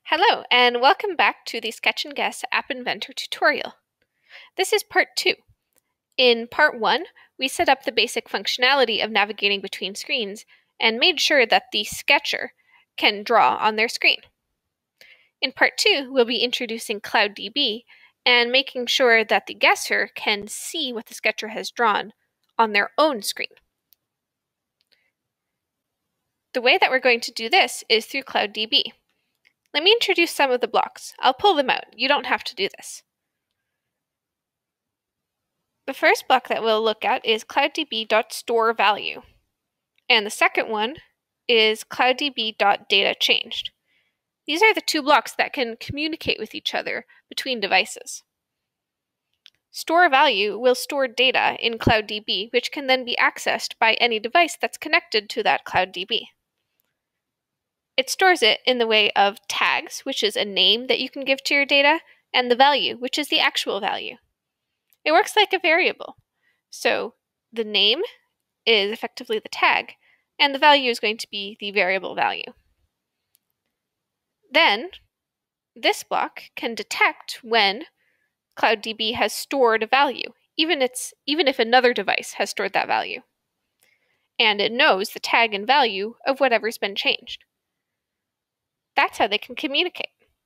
Hello, and welcome back to the Sketch and Guess App Inventor tutorial. This is part 2. In part 1, we set up the basic functionality of navigating between screens and made sure that the sketcher can draw on their screen. In part 2, we'll be introducing CloudDB and making sure that the guesser can see what the sketcher has drawn on their own screen. The way that we're going to do this is through CloudDB. Let me introduce some of the blocks. I'll pull them out. You don't have to do this. The first block that we'll look at is clouddb.storeValue. And the second one is clouddb.dataChanged. These are the two blocks that can communicate with each other between devices. StoreValue will store data in CloudDB, which can then be accessed by any device that's connected to that CloudDB. It stores it in the way of tags, which is a name that you can give to your data, and the value, which is the actual value. It works like a variable. So the name is effectively the tag, and the value is going to be the variable value. Then, this block can detect when CloudDB has stored a value, even if another device has stored that value. And it knows the tag and value of whatever's been changed. That's how they can communicate.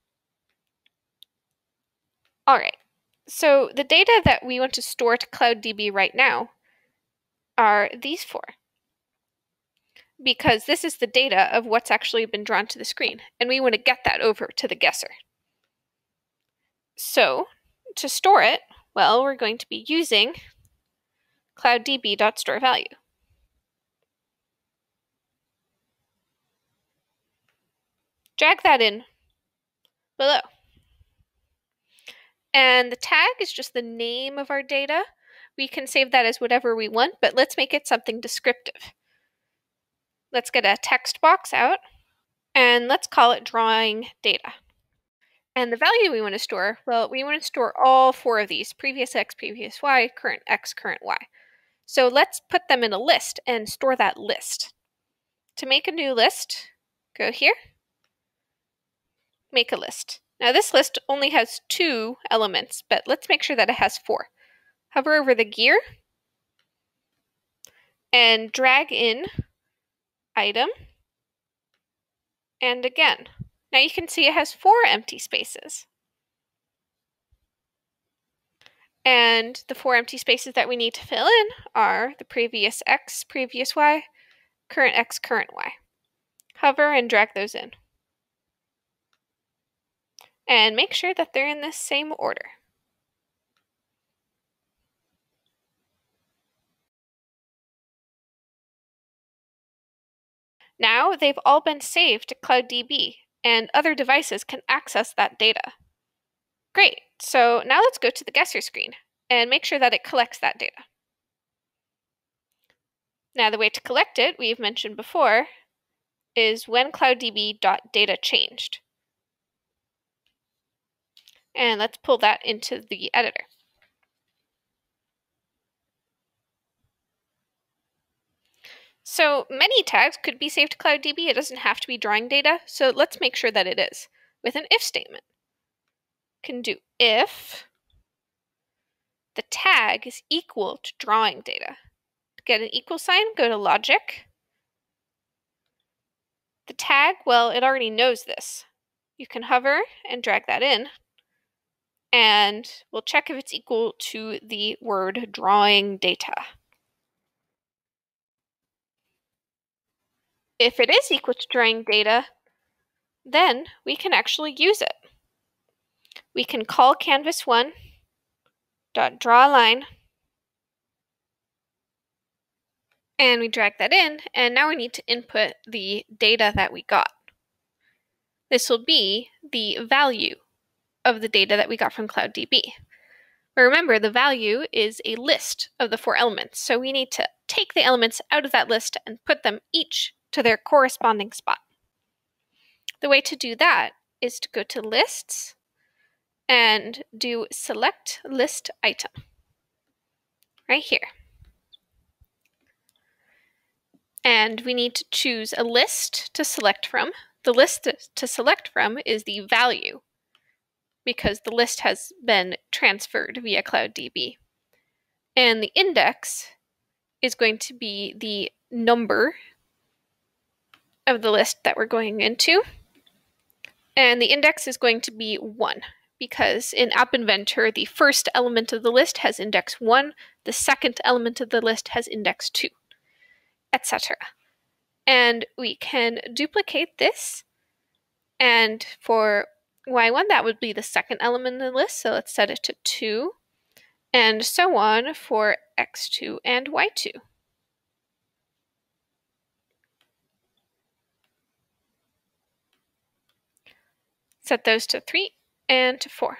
All right, so the data that we want to store to CloudDB right now are these four, because this is the data of what's actually been drawn to the screen, and we want to get that over to the guesser. So to store it, well, we're going to be using clouddb.storeValue. Drag that in below. And the tag is just the name of our data. We can save that as whatever we want, but let's make it something descriptive. Let's get a text box out, and let's call it drawing data. And the value we want to store, well, we want to store all four of these: previous x, previous y, current x, current y. So let's put them in a list and store that list. To make a new list, go here, make a list. Now this list only has 2 elements, but let's make sure that it has 4. Hover over the gear and drag in item, and again. Now you can see it has 4 empty spaces. And the 4 empty spaces that we need to fill in are the previous x, previous y, current x, current y. Hover and drag those in. And make sure that they're in the same order. Now they've all been saved to CloudDB, and other devices can access that data. Great, so now let's go to the guesser screen and make sure that it collects that data. Now the way to collect it, we've mentioned before, is when clouddb.dataChanged. And let's pull that into the editor. So many tags could be saved to CloudDB. It doesn't have to be drawing data, so let's make sure that it is with an if statement. Can do if the tag is equal to drawing data. To get an equal sign, go to logic. The tag, well, it already knows this. You can hover and drag that in, and we'll check if it's equal to the word drawing data. If it is equal to drawing data, then we can actually use it. We can call canvas1.drawAlign, and we drag that in, and now we need to input the data that we got. This will be the value of the data that we got from CloudDB. But remember, the value is a list of the 4 elements, so we need to take the elements out of that list and put them each to their corresponding spot. The way to do that is to go to Lists and do Select List Item right here. And we need to choose a list to select from. the list to select from is the value, because the list has been transferred via CloudDB. And the index is going to be the number of the list that we're going into. And the index is going to be 1, because in App Inventor, the first element of the list has index 1, the second element of the list has index 2, etc. And we can duplicate this, and for y1, that would be the second element of the list, so let's set it to 2, and so on for x2 and y2. Set those to 3 and to 4.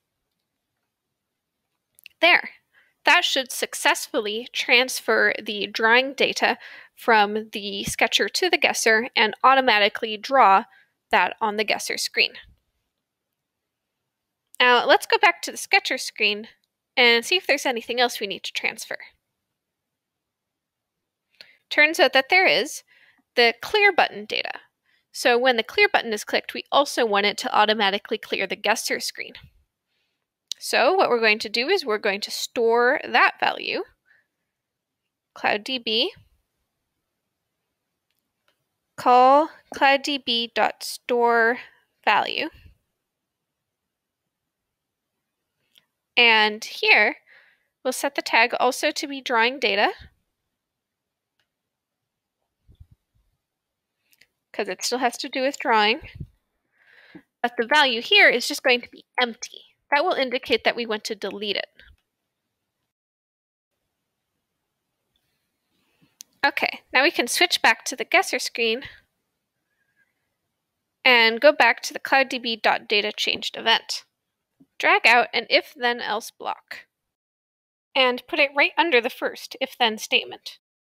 There. That should successfully transfer the drawing data from the sketcher to the guesser and automatically draw that on the guesser screen. Now let's go back to the sketcher screen and see if there's anything else we need to transfer. Turns out that there is the clear button data. So when the clear button is clicked, we also want it to automatically clear the guesser screen. So what we're going to do is we're going to store that value, CloudDB, call clouddb.storeValue. And here, we'll set the tag also to be drawing data, because it still has to do with drawing. But the value here is just going to be empty. That will indicate that we want to delete it. Okay, now we can switch back to the guesser screen and go back to the clouddb.dataChanged event. Drag out an if-then-else block and put it right under the first if-then statement.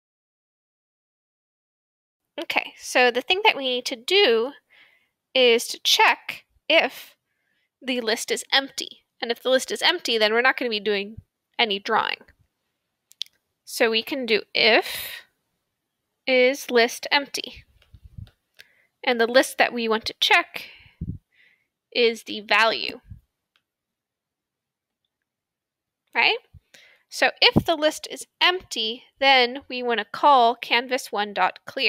Okay, so the thing that we need to do is to check if the list is empty. And if the list is empty, then we're not going to be doing any drawing. So we can do if is list empty. And the list that we want to check is the value. Right? So if the list is empty, then we want to call canvas1.clear.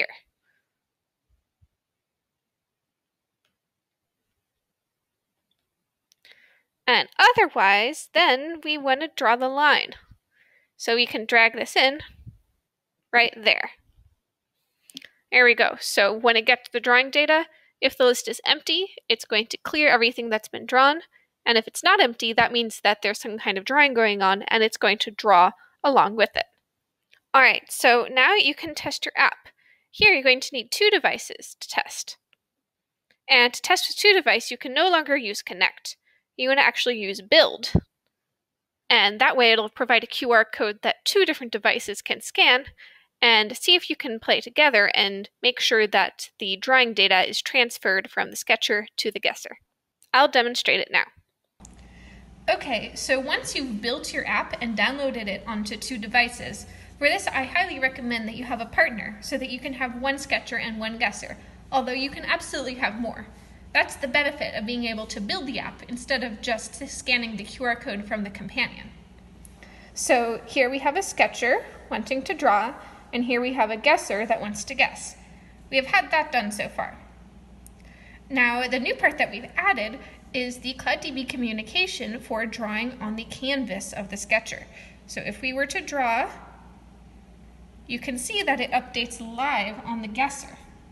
And otherwise, then we want to draw the line. So we can drag this in right there. There we go. So when it gets to the drawing data, if the list is empty, it's going to clear everything that's been drawn. And if it's not empty, that means that there's some kind of drawing going on, and it's going to draw along with it. All right, so now you can test your app. Here you're going to need 2 devices to test. And to test with 2 devices, you can no longer use Connect. You want to actually use Build. And that way it'll provide a QR code that 2 different devices can scan and see if you can play together and make sure that the drawing data is transferred from the sketcher to the guesser. I'll demonstrate it now. Okay, so once you've built your app and downloaded it onto 2 devices, for this I highly recommend that you have a partner so that you can have 1 sketcher and 1 guesser, although you can absolutely have more. That's the benefit of being able to build the app instead of just scanning the QR code from the companion. So here we have a sketcher wanting to draw, and here we have a guesser that wants to guess. We have had that done so far. Now the new part that we've added is the CloudDB communication for drawing on the canvas of the sketcher. So if we were to draw, you can see that it updates live on the guesser.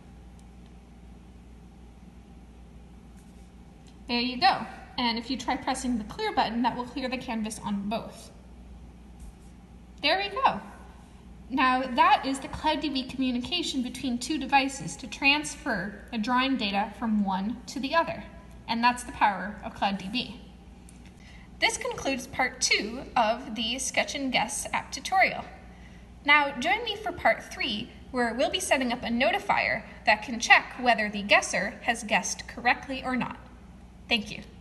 There you go. And if you try pressing the clear button, that will clear the canvas on both. There we go. Now that is the CloudDB communication between 2 devices to transfer the drawing data from one to the other. And that's the power of CloudDB. This concludes part 2 of the Sketch and Guess app tutorial. Now join me for part 3, where we'll be setting up a notifier that can check whether the guesser has guessed correctly or not. Thank you.